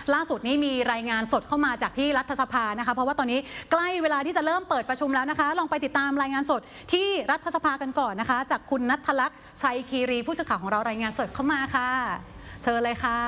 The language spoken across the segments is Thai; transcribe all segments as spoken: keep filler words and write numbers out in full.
ล่าสุดนี้มีรายงานสดเข้ามาจากที่รัฐสภานะคะเพราะว่าตอนนี้ใกล้เวลาที่จะเริ่มเปิดประชุมแล้วนะคะลองไปติดตามรายงานสดที่รัฐสภากันก่อนนะคะจากคุณณัฐลักษณ์ชัยคีรีผู้สื่อข่าวของเรารายงานสดเข้ามาค่ะเชิญเลยค่ะ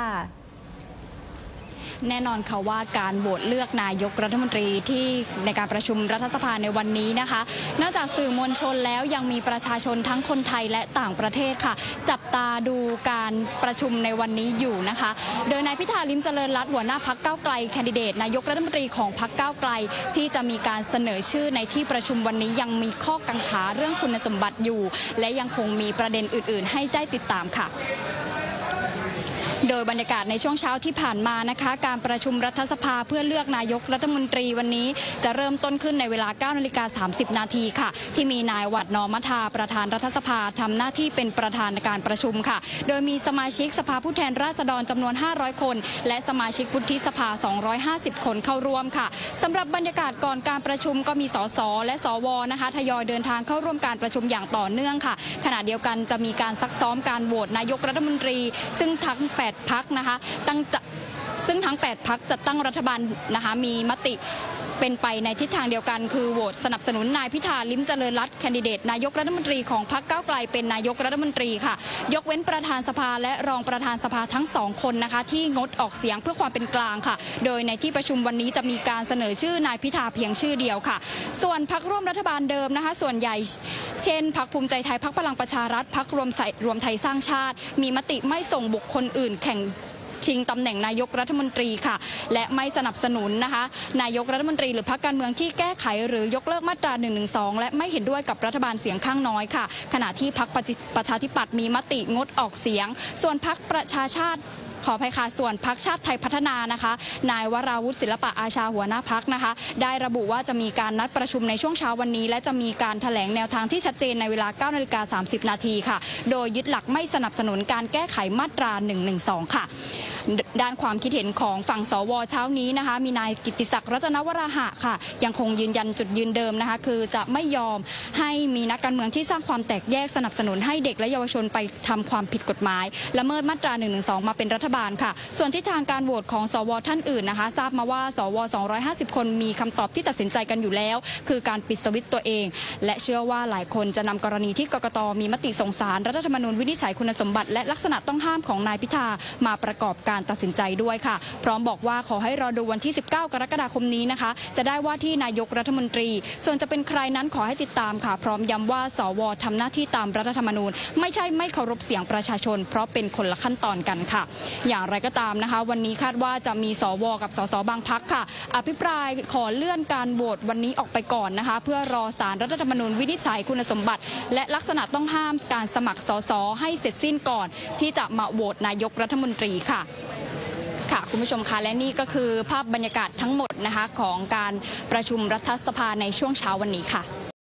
แน่นอนค่ะว่าการโหวตเลือกนายกรัฐมนตรีที่ในการประชุมรัฐสภาในวันนี้นะคะนอกจากสื่อมวลชนแล้วยังมีประชาชนทั้งคนไทยและต่างประเทศค่ะจับตาดูการประชุมในวันนี้อยู่นะคะโดยนายพิธาลิ้มเจริญรัตน์หัวหน้าพรรคก้าวไกลแคนดิเดตนายกรัฐมนตรีของพรรคก้าวไกลที่จะมีการเสนอชื่อในที่ประชุมวันนี้ยังมีข้อกังขาเรื่องคุณสมบัติอยู่และยังคงมีประเด็นอื่นๆให้ได้ติดตามค่ะโดยบรรยากาศในช่วงเช้าที่ผ่านมานะคะการประชุมรัฐสภาเพื่อเลือกนายกรัฐมนตรีวันนี้จะเริ่มต้นขึ้นในเวลา เก้านาฬิกาสามสิบนาทีค่ะที่มีนายวัดนอมัทาประธานรัฐสภาทำหน้าที่เป็นประธานในการประชุมค่ะโดยมีสมาชิกสภาผู้แทนราษฎรจำนวนห้าร้อยคนและสมาชิกวุฒิสภาสองร้อยห้าสิบคนเข้าร่วมค่ะสำหรับบรรยากาศก่อนการประชุมก็มีสสและสวนะคะทยอยเดินทางเข้าร่วมการประชุมอย่างต่อเนื่องค่ะขณะเดียวกันจะมีการซักซ้อมการโหวตนายกรัฐมนตรีซึ่งทั้งแปดพรรคนะคะตั้งจะซึ่งทั้งแปดพรรคจัดตั้งรัฐบาลนะคะมีมติเป็นไปในทิศทางเดียวกันคือโหวตสนับสนุนนายพิธาลิ้มเจริญรัตน์แคนดิเดตนายกรัฐมนตรีของพรรคก้าวไกลเป็นนายกรัฐมนตรีค่ะยกเว้นประธานสภาและรองประธานสภาทั้งสองคนนะคะที่งดออกเสียงเพื่อความเป็นกลางค่ะโดยในที่ประชุมวันนี้จะมีการเสนอชื่อนายพิธาเพียงชื่อเดียวค่ะส่วนพรรคร่วมรัฐบาลเดิมนะคะส่วนใหญ่เช่นพรรคภูมิใจไทยพรรคพลังประชารัฐพรรครวมรวมไทยสร้างชาติมีมติไม่ส่งบุคคลอื่นแข่งชิงตำแหน่งนายกรัฐมนตรีค่ะและไม่สนับสนุนนะคะนายกรัฐมนตรีหรือพรรคการเมืองที่แก้ไขหรือยกเลิกมาตราหนึ่งหนึ่งสองและไม่เห็นด้วยกับรัฐบาลเสียงข้างน้อยค่ะขณะที่พรรคประชาธิปัตย์มีมติงดออกเสียงส่วนพรรคประชาชาติขออภัยค่ะส่วนพรรคชาติไทยพัฒนานะคะนายวราวุฒิศิลปะอาชาหัวหน้าพรรคนะคะได้ระบุว่าจะมีการนัดประชุมในช่วงเช้าวันนี้และจะมีการแถลงแนวทางที่ชัดเจนในเวลา เก้านาฬิกาสามสิบนาทีค่ะโดยยึดหลักไม่สนับสนุนการแก้ไขมาตราหนึ่งหนึ่งสองค่ะด้านความคิดเห็นของฝั่งสวเช้านี้นะคะมีนายกิตติศักดิ์รัตนวราหะค่ะยังคงยืนยันจุดยืนเดิมนะคะคือจะไม่ยอมให้มีนักการเมืองที่สร้างความแตกแยกสนับสนุนให้เด็กและเยาวชนไปทำความผิดกฎหมายละเมิดมาตราหนึ่งหนึ่งสองมาเป็นรัฐบาลค่ะส่วนทิศทางการโหวตของสวท่านอื่นนะคะทราบมาว่าสวสองร้อยห้าสิบคนมีคำตอบที่ตัดสินใจกันอยู่แล้วคือการปิดสวิตช์ตัวเองและเชื่อว่าหลายคนจะนำกรณีที่กกต.มีมติส่งสารรัฐธรรมนูญวินิจฉัยคุณสมบัติและลักษณะต้องห้ามของนายพิธามาประกอบการตัดสินใจด้วยค่ะพร้อมบอกว่าขอให้รอดูวันที่สิบเก้ากรกฎาคมนี้นะคะจะได้ว่าที่นายกรัฐมนตรีส่วนจะเป็นใครนั้นขอให้ติดตามค่ะพร้อมย้ำว่าสวทำหน้าที่ตามรัฐธรรมนูญไม่ใช่ไม่เคารพเสียงประชาชนเพราะเป็นคนละขั้นตอนกันค่ะอย่างไรก็ตามนะคะวันนี้คาดว่าจะมีสวกับสสบางพรรคค่ะอภิปรายขอเลื่อนการโหวตวันนี้ออกไปก่อนนะคะเพื่อรอศาลรัฐธรรมนูญวินิจฉัยคุณสมบัติและลักษณะต้องห้ามการสมัครสสให้เสร็จสิ้นก่อนที่จะมาโหวตนายกรัฐมนตรีค่ะค่ะคุณผู้ชมคะและนี่ก็คือภาพบรรยากาศทั้งหมดนะคะของการประชุมรัฐสภาในช่วงเช้าวันนี้ค่ะ